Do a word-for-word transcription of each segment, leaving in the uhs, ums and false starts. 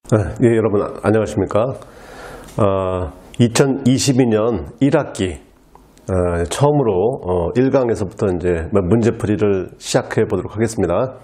예, 여러분 안녕하십니까. 어, 이천이십이 년 일 학기 어, 처음으로 어, 일 강에서부터 이제 문제풀이를 시작해 보도록 하겠습니다.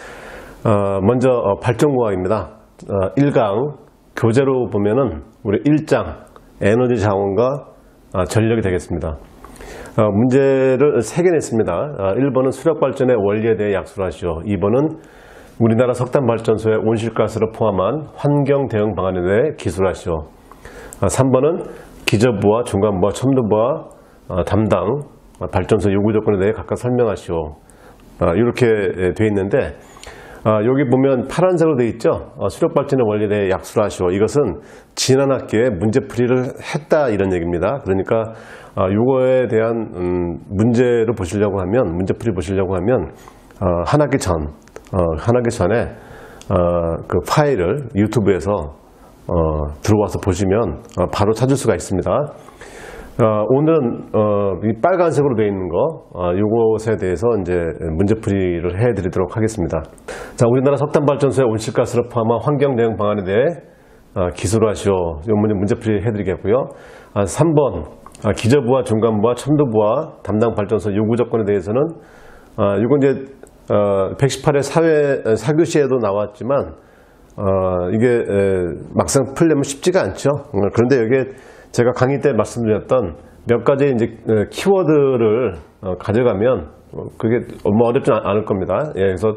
어, 먼저 어, 발전공학입니다. 어, 일 강 교재로 보면은 우리 일 장 에너지 자원과 어, 전력이 되겠습니다. 어, 문제를 세 개 냈습니다. 어, 일 번은 수력발전의 원리에 대해 약수를 하시오. 이 번은 우리나라 석탄발전소의 온실가스를 포함한 환경 대응 방안에 대해 기술하시오. 삼 번은 기저부와 중간부와 첨두부와 담당 발전소 요구 조건에 대해 각각 설명하시오. 이렇게 되어 있는데 여기 보면 파란색으로 되어 있죠. 수력발전의 원리에 대해 약수를 하시오. 이것은 지난 학기에 문제풀이를 했다 이런 얘기입니다. 그러니까 이거에 대한 문제를 보시려고 하면 문제풀이 보시려고 하면 한 학기 전 어, 한 학기 전에 어, 그 파일을 유튜브에서 어, 들어와서 보시면 어, 바로 찾을 수가 있습니다. 어, 오늘은 어, 이 빨간색으로 되어 있는 거 어, 이것에 대해서 이제 문제풀이를 해드리도록 하겠습니다. 자, 우리나라 석탄발전소의 온실가스를 포함한 환경 대응 방안에 대해 어, 기술하시오. 이 문제 문제풀이 해드리겠고요. 아, 삼 번 아, 기저부와 중간부와 첨두부와 담당 발전소 요구 조건에 대해서는 어, 이건 이제 어, 백십팔 회 사회, 사교시에도 나왔지만, 어, 이게, 에, 막상 풀려면 쉽지가 않죠. 어, 그런데 여기에 제가 강의 때 말씀드렸던 몇 가지 이제 키워드를 어, 가져가면, 어, 그게 너무 어렵지 않을 겁니다. 예, 그래서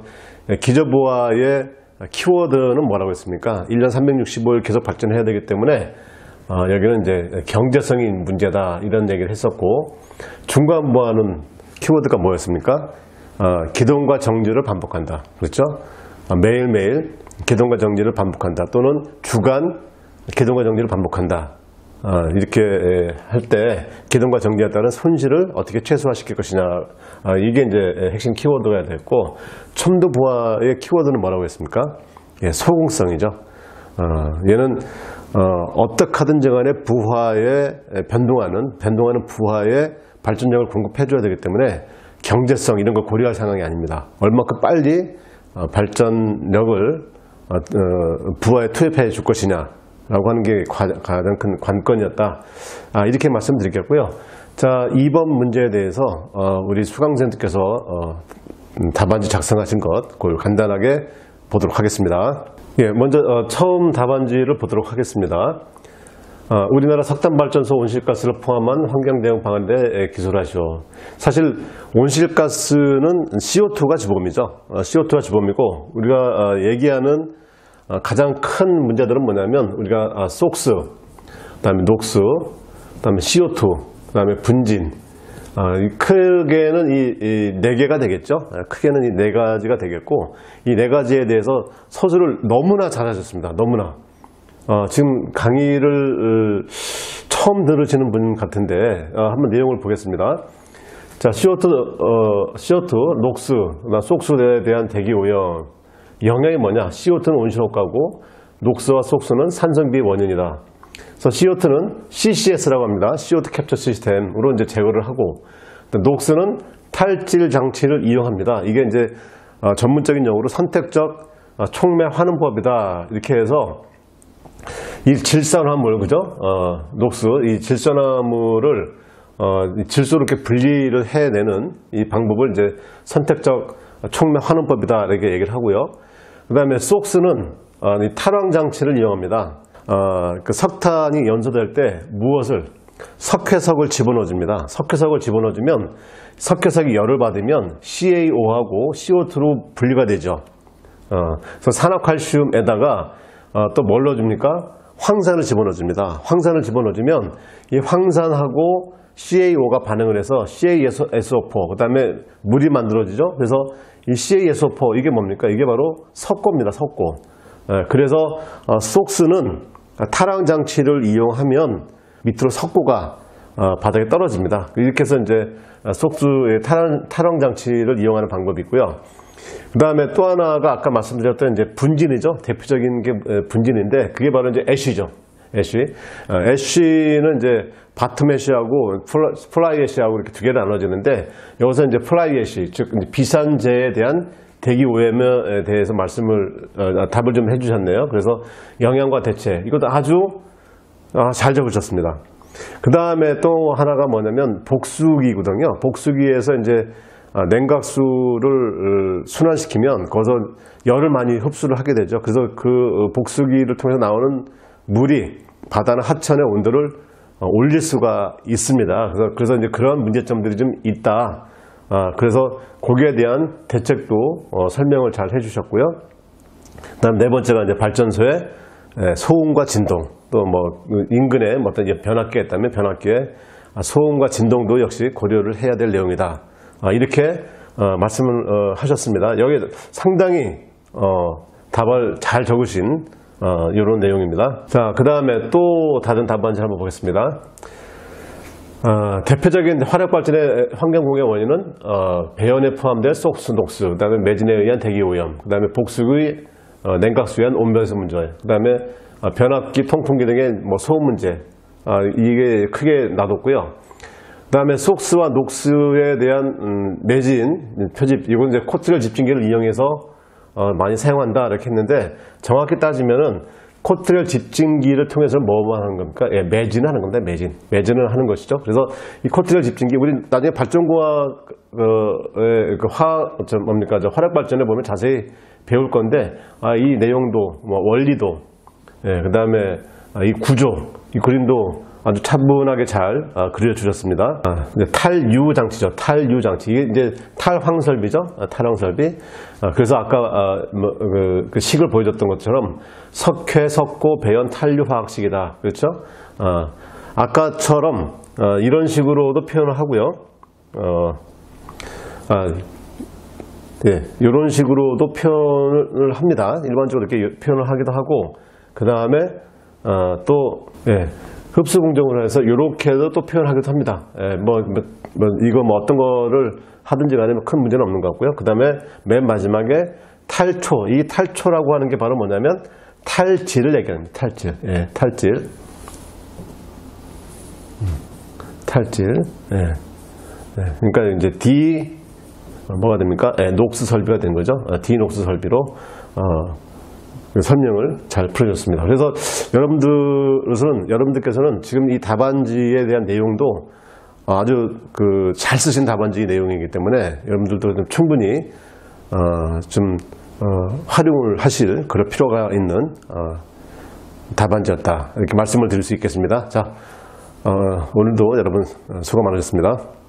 기저부와의 키워드는 뭐라고 했습니까? 일 년 삼백육십오 일 계속 발전해야 되기 때문에, 어, 여기는 이제 경제성이 문제다. 이런 얘기를 했었고, 중간부와는 키워드가 뭐였습니까? 어, 기동과 정지를 반복한다. 그렇죠? 어, 매일매일 기동과 정지를 반복한다. 또는 주간 기동과 정지를 반복한다. 어, 이렇게 할 때 기동과 정지에 따른 손실을 어떻게 최소화시킬 것이냐. 어, 이게 이제 핵심 키워드가 됐고, 첨두부하의 키워드는 뭐라고 했습니까? 예, 소공성이죠. 어, 얘는 어, 어떻게 하든지 간에 부하에 변동하는, 변동하는 부하에 발전력을 공급해줘야 되기 때문에 경제성 이런 걸 고려할 상황이 아닙니다. 얼마큼 빨리 어, 발전력을 어, 어, 부하에 투입해 줄 것이냐 라고 하는 게 과, 가장 큰 관건이었다. 아, 이렇게 말씀드리겠고요. 자, 이 번 문제에 대해서 어, 우리 수강생들께서 어, 답안지 작성하신 것 그걸 간단하게 보도록 하겠습니다. 예, 먼저 어, 처음 답안지를 보도록 하겠습니다. 어, 우리나라 석탄발전소 온실가스를 포함한 환경대응 방안에 대해 기술하시오. 사실 온실가스는 씨오투가 주범이죠. 어, 씨오투가 주범이고 우리가 어, 얘기하는 어, 가장 큰 문제들은 뭐냐면 우리가 어, 속스, 그 다음에 녹스, 그 다음에 씨오투, 그 다음에 분진. 어, 크게는 이 네 개가 되겠죠. 크게는 이 네 가지가 되겠고 이 네 가지에 대해서 서술을 너무나 잘하셨습니다. 너무나. 어, 지금 강의를 어, 처음 들으시는 분 같은데 어, 한번 내용을 보겠습니다. 자, 씨오투, 어, 씨오투, 녹스, 속수에 대한 대기 오염 영향이 뭐냐? 씨오투는 온실효과고 녹스와 속수는 산성비 원인이다. 그래서 씨오투는 씨씨에스라고 합니다. 씨오투 캡처 시스템으로 이제 제거를 하고, 녹스는 탈질 장치를 이용합니다. 이게 이제 어, 전문적인 용어로 선택적 어, 촉매 환원법이다. 이렇게 해서 이 질산화물, 그죠? 어, 녹스, 이 질산화물을, 어, 질소로 이렇게 분리를 해내는 이 방법을 이제 선택적 촉매 환원법이다. 이렇게 얘기를 하고요. 그 다음에 속스는, 어, 이 탈황 장치를 이용합니다. 어, 그 석탄이 연소될 때 무엇을? 석회석을 집어넣어 줍니다. 석회석을 집어넣어 주면 석회석이 열을 받으면 씨에이오하고 씨오투로 분리가 되죠. 어, 그래서 산화칼슘에다가 어, 또 뭘 넣어줍니까? 황산을 집어넣어줍니다. 황산을 집어넣어주면 이 황산하고 씨에이오가 반응을 해서 씨에이에스오포, 그 다음에 물이 만들어지죠. 그래서 이 씨에이에스오포 이게 뭡니까? 이게 바로 석고입니다. 석고. 예, 그래서 어, 속스는 탈황 장치를 이용하면 밑으로 석고가 어, 바닥에 떨어집니다. 이렇게 해서 이제 속수의 탈황, 탈황 장치를 이용하는 방법이 있고요. 그 다음에 또 하나가 아까 말씀드렸던 이제 분진이죠. 대표적인 게 분진인데 그게 바로 이제 애쉬죠. 애쉬. 어, 애쉬는 이제 바텀 애쉬하고 플라이 애쉬하고 이렇게 두 개로 나눠지는데 여기서 이제 플라이 애쉬, 즉 비산재에 대한 대기 오염에 대해서 말씀을 어, 답을 좀 해주셨네요. 그래서 영향과 대체 이것도 아주 어, 잘 적으셨습니다. 그 다음에 또 하나가 뭐냐면 복수기거든요. 복수기에서 이제 냉각수를 순환시키면 거기서 열을 많이 흡수를 하게 되죠. 그래서 그 복수기를 통해서 나오는 물이 바다나 하천의 온도를 올릴 수가 있습니다. 그래서, 그래서 이제 그런 문제점들이 좀 있다. 그래서 거기에 대한 대책도 설명을 잘 해주셨고요. 그다음 네 번째가 이제 발전소의 소음과 진동, 또 뭐 인근에 뭐 어떤 변압기가 있다면 변압기에 소음과 진동도 역시 고려를 해야 될 내용이다. 이렇게 말씀을 하셨습니다. 여기 상당히 답을 잘 적으신 이런 내용입니다. 자, 그 다음에 또 다른 답안지 한번 보겠습니다. 어, 대표적인 화력발전의 환경공해 원인은 어, 배연에 포함된 속수, 녹수, 그 다음에 매진에 의한 대기오염, 그 다음에 복수의 어, 냉각수에 의한 온변성 문제, 그 다음에 어, 변압기, 통풍기 등의 뭐 소음 문제, 어, 이게 크게 놔뒀고요. 그 다음에 속수와 녹수에 대한 음, 매진, 표집, 이건 이제 코트렐 집진기를 이용해서 어, 많이 사용한다 이렇게 했는데 정확히 따지면은 코트렐 집진기를 통해서 뭐만 하는 겁니까? 예, 매진을 하는 겁니다. 매진. 매진을 하는 것이죠. 그래서 이 코트렐 집진기, 우리 나중에 발전고와, 그, 예, 그 화, 저 뭡니까? 저 화력발전에 보면 자세히 배울 건데, 아, 이 내용도, 뭐, 원리도, 예, 그 다음에 아, 이 구조, 이 그림도 아주 차분하게 잘 아, 그려주셨습니다. 아, 이제 탈유 장치죠. 탈유 장치. 이게 이제 탈황설비죠. 아, 탈황설비. 아, 그래서 아까 아, 뭐, 그, 그 식을 보여줬던 것처럼 석회, 석고, 배연, 탈유 화학식이다. 그렇죠? 아, 아까처럼 아, 이런 식으로도 표현을 하고요. 어, 아, 예, 이런 식으로도 표현을 합니다. 일반적으로 이렇게 표현을 하기도 하고, 그 다음에 어, 또 예. 흡수 공정을 해서 이렇게도 또 표현하기도 합니다. 예, 뭐, 뭐, 뭐, 이거 뭐 어떤 거를 하든지 간에 큰 문제는 없는 것 같고요. 그 다음에 맨 마지막에 탈초. 이 탈초라고 하는 게 바로 뭐냐면 탈질을 얘기합니다. 탈질. 예, 탈질. 탈질. 예. 예, 그러니까 이제 D, 뭐가 됩니까? 예, 녹스 설비가 된 거죠. 아, D 녹스 설비로, 어, 설명을 잘 풀어줬습니다. 그래서 여러분들은, 여러분들께서는 지금 이 답안지에 대한 내용도 아주 그 잘 쓰신 답안지 내용이기 때문에 여러분들도 좀 충분히 어 좀 어 활용을 하실 그럴 필요가 있는 어 답안지였다. 이렇게 말씀을 드릴 수 있겠습니다. 자, 어 오늘도 여러분 수고 많으셨습니다.